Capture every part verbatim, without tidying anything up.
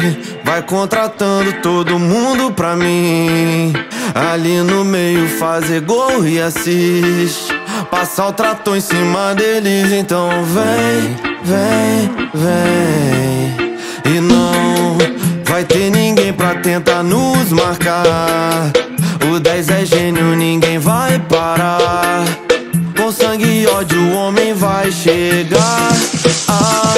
vai contratando todo mundo pra mim. Ali no meio fazer gol e assiste, passar o trator em cima deles. Então vem, vem, vem. E não vai ter ninguém pra tentar nos marcar. O dez é gênio, ninguém vai parar. Com sangue e ódio o homem vai chegar. Ah,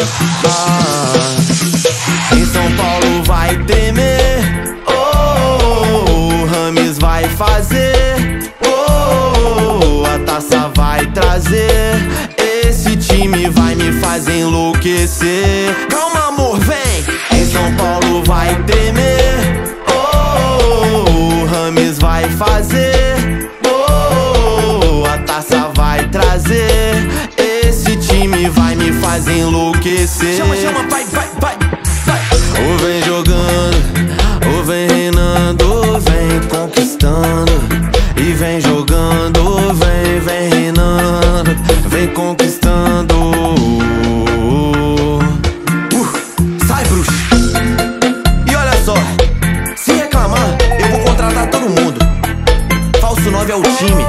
ah. Em São Paulo vai tremer. Oh, o Rames vai fazer. Oh, a taça vai trazer. Esse time vai me fazer enlouquecer. Calma, amor, vem. Em São Paulo vai tremer. Oh, o Rames vai fazer. Oh, a taça vai trazer. Esse time vai me fazer enlouquecer. Chama, chama, vai, vai, vai, vai. Ou vem jogando, ou vem reinando, vem conquistando. E vem jogando, vem, vem reinando, vem conquistando. uh, Sai, bruxo. E olha só, se reclamar, eu vou contratar todo mundo. Falso nove é o time.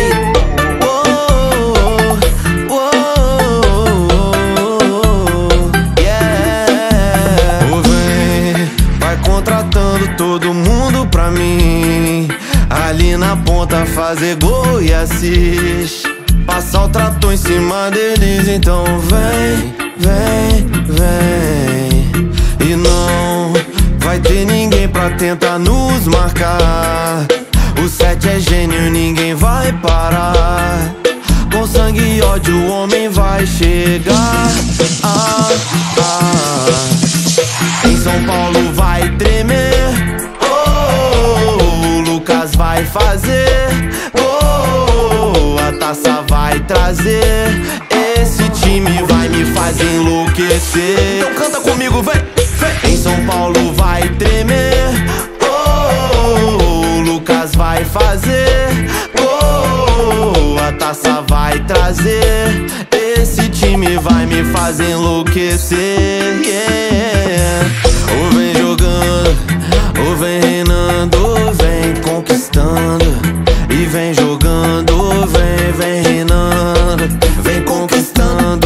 Contratando todo mundo pra mim. Ali na ponta fazer gol e assiste, passar o trator em cima deles. Então vem, vem, vem. E não vai ter ninguém pra tentar nos marcar. O sete é gênio, ninguém vai parar. Com sangue e ódio o homem vai chegar. Ah, ah. Em São Paulo vai tremer. Oh, o Lucas vai fazer. Oh, a taça vai trazer. Esse time vai me fazer enlouquecer. Então canta comigo, vem, vem. Em São Paulo vai tremer. Oh, o Lucas vai fazer. Oh, a taça vai trazer. Esse time vai me fazer enlouquecer, yeah. Ou vem jogando, ou vem reinando, vem conquistando. E vem jogando, vem, vem reinando, vem conquistando.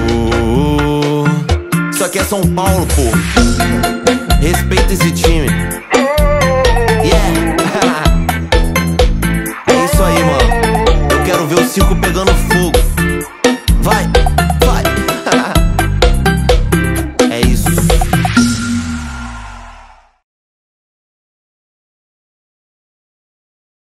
Isso aqui é São Paulo, pô. Respeita esse time.